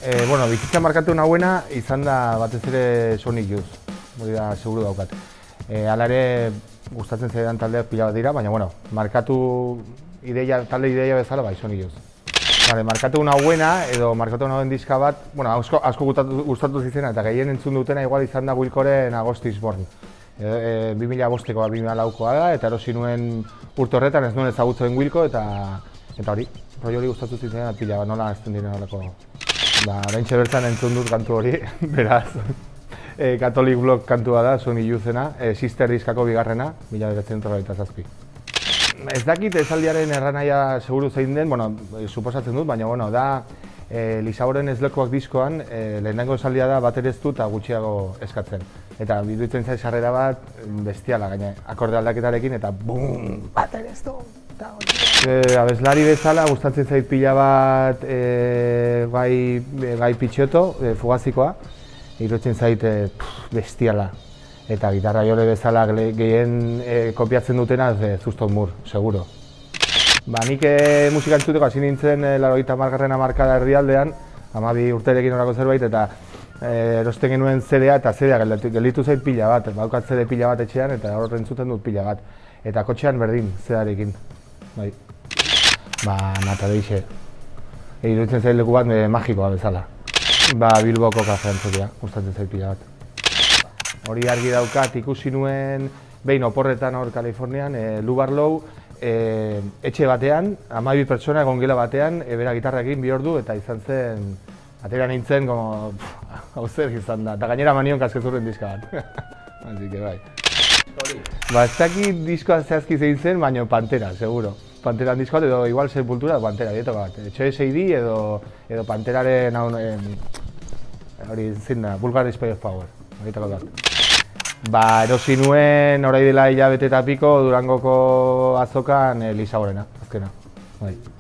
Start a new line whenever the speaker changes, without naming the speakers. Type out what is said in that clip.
Bueno, bizitza markatu nahuena izan da batez ere Sonic Youth, hori da seguru daukat. Hala ere gustatzen zaidan taldeak pila bat dira, baina bueno, markatu talde ideia bezala bai Sonic Youth. Vale, markatu nahuena edo markatu nahoen diska bat, bueno, asko gustatu zizena eta gehien entzun dutena igual izan da Wilcoren August is Born. 2005koa, 2004koa da, eta erosi nuen urte horretan ez nuen ezagutzen Wilco eta hori, roi hori gustatu zizena pila bat, nola ezten diren horreko. Oraintxe bertan entzun dut kantu hori, beraz, Catholic Block kantua da, Sonic Youthena, Sister diskako bigarrena, 1997. Ez dakit esaldiaren erranahia seguru zein den, bueno, suposatzen dut, baina bueno, da Lisaboren Eslekoak diskoan, lehenengo esaldia da batereztu eta gutxiago eskatzen. Eta biduitzen zait sarrera bat bestiala, gaina akorde aldaketarekin eta BUM! Batereztu! Abeslari bezala gustatzen zait pila bat gai pitxoto, fugazikoa, iruditzen zait bestiala. Eta gitarra jole bezala gehien kopiatzen dutena Thurston Moore, seguro. Nik musika entzuteko hasi nintzen 80. hamarkada erdialdean, 12 urterekin horako zerbait, eta erosten genuen CD-a eta CD-a gelditu zait pila bat, baukat CD pila bat etxean eta hor entzuten dut pila bat. Eta kotxean berdin, CD-arekin. Bai. Nata deixe. Iruditzen zait leku bat magikoa bezala. Bilboko kafea entzutea, gustatzen zait pila bat. Hori argi daukat ikusi nuen behin oporretan hor Kalifornian, Lou Barlow, etxe batean, 12 pertsona egon gela batean, bera gitarrakin bi ordu eta izan zen, atera nintzen, hau zer izan da, eta gainera manion kaskezurren diska bat. Así que bai. Ez dakit diskoa zehazki zein zen, baina Pantera, seguro. Panteran diskoa edo igual Sepultura edo Pantera, dieto bat. HSID edo Panteraren hori zin da, Vulgar Display of Power. Horietako bat. Erosi nuen, orai dela hilabete eta piko, Durangoko azokan Lisaborena, azkena.